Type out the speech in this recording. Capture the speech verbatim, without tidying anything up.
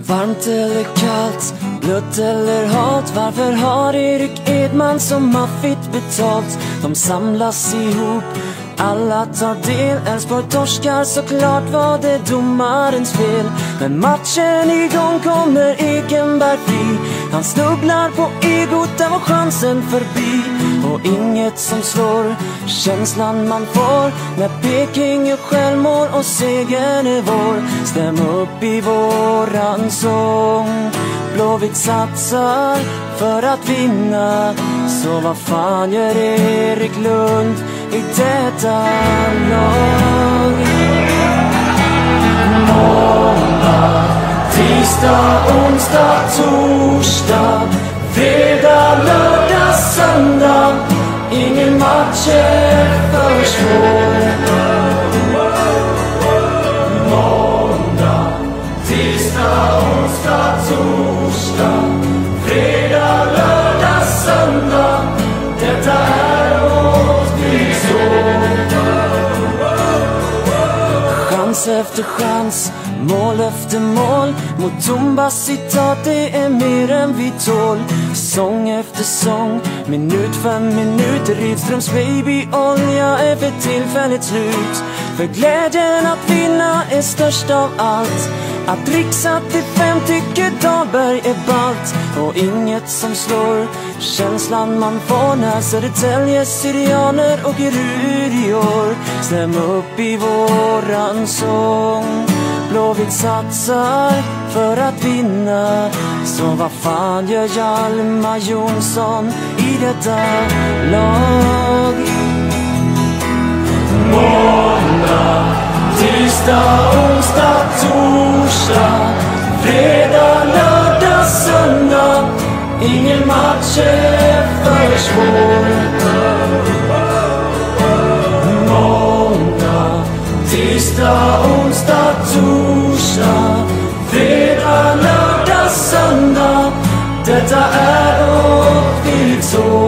Varmt eller kallt, blött eller hat. Varför har Erik Edman som maffigt betalt? De samlas ihop, alla tar del. Elfsborg torskar, såklart var det domarens fel. Men matchen igång, kommer Ekenberg fri. Han snubblar på egot, där var chansen förbi. Och inget som slår känslan man får när Peking gör självmål och segern är vår. Stäm upp i våran sång. Blåvitt satsar för att vinna. Så vad fan gör Erik Lund i detta lag? Måndag, tisdag, onsdag, torsdag, fredag, lördag, söndag. Ingen match är för svår. Måndag, tisdag, onsdag, torsdag, fredag, lördag, söndag. Detta är vårt krigsår. Chans efter chans, mål efter mål. Mot Tumba citat, det är mer än vi tål. Sång efter sång, minut för minut. Rydströms babyolja är för tillfället slut. För glädjen att vinna är störst av allt. Att dricksa till fem tycker Dahlberg är ballt. Och inget som slår känslan man får när Södertälje syrianer åker ur i år. Stäm upp i våran sång. Blåvitt satsar för att vinna. Så vad fan gör Hjalmar Jonsson i detta lag? Måndag, tisdag, onsdag, torsdag, fredag, lördag, söndag. Ingen match är för svår. Måndag, tisdag, onsdag, torsdag, fredag, lördag, söndag. Detta är åt vi så.